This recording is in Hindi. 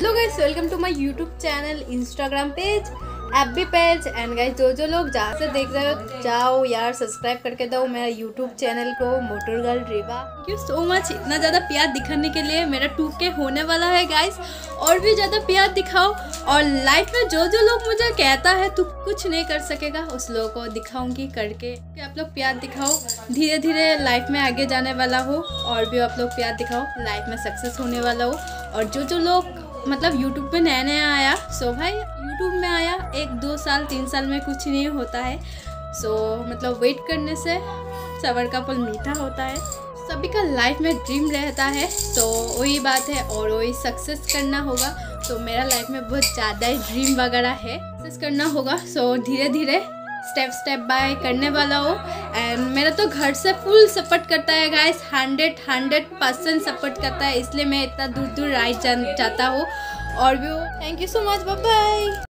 Hello guys, welcome to my YouTube channel, Instagram page, FB page and guys जो लोग जहाँ से देख रहे हो जाओ यार सब्सक्राइब करके दो मेरा यूट्यूब चैनल को motor girl Reva. Thank you so much इतना ज़्यादा प्यार दिखाने के लिए। मेरा 2K होने वाला है गाइस, और भी ज़्यादा प्यार दिखाओ। और लाइफ में जो लोग मुझे कहता है तू कुछ नहीं कर सकेगा, उस लोगों को दिखाऊंगी करके कि आप लोग प्यार दिखाओ। धीरे धीरे लाइफ में आगे जाने वाला हो, और भी आप लोग प्यार दिखाओ, लाइफ में सक्सेस होने वाला हो। और जो लोग मतलब यूट्यूब पे नया आया, सो भाई यूट्यूब में आया 1-2 साल 3 साल में कुछ नहीं होता है। सो मतलब वेट करने से सबर का फल मीठा होता है। सभी का लाइफ में ड्रीम रहता है, तो वही बात है और वही सक्सेस करना होगा। तो मेरा लाइफ में बहुत ज़्यादा ही ड्रीम वगैरह है, सक्सेस करना होगा। सो धीरे धीरे स्टेप बाय करने वाला हो। एंड मेरा तो घर से फुल सपोर्ट करता है गाइस, 100% सपोर्ट करता है, इसलिए मैं इतना दूर राइड जाता हूँ। और भी thank you so much, bye bye.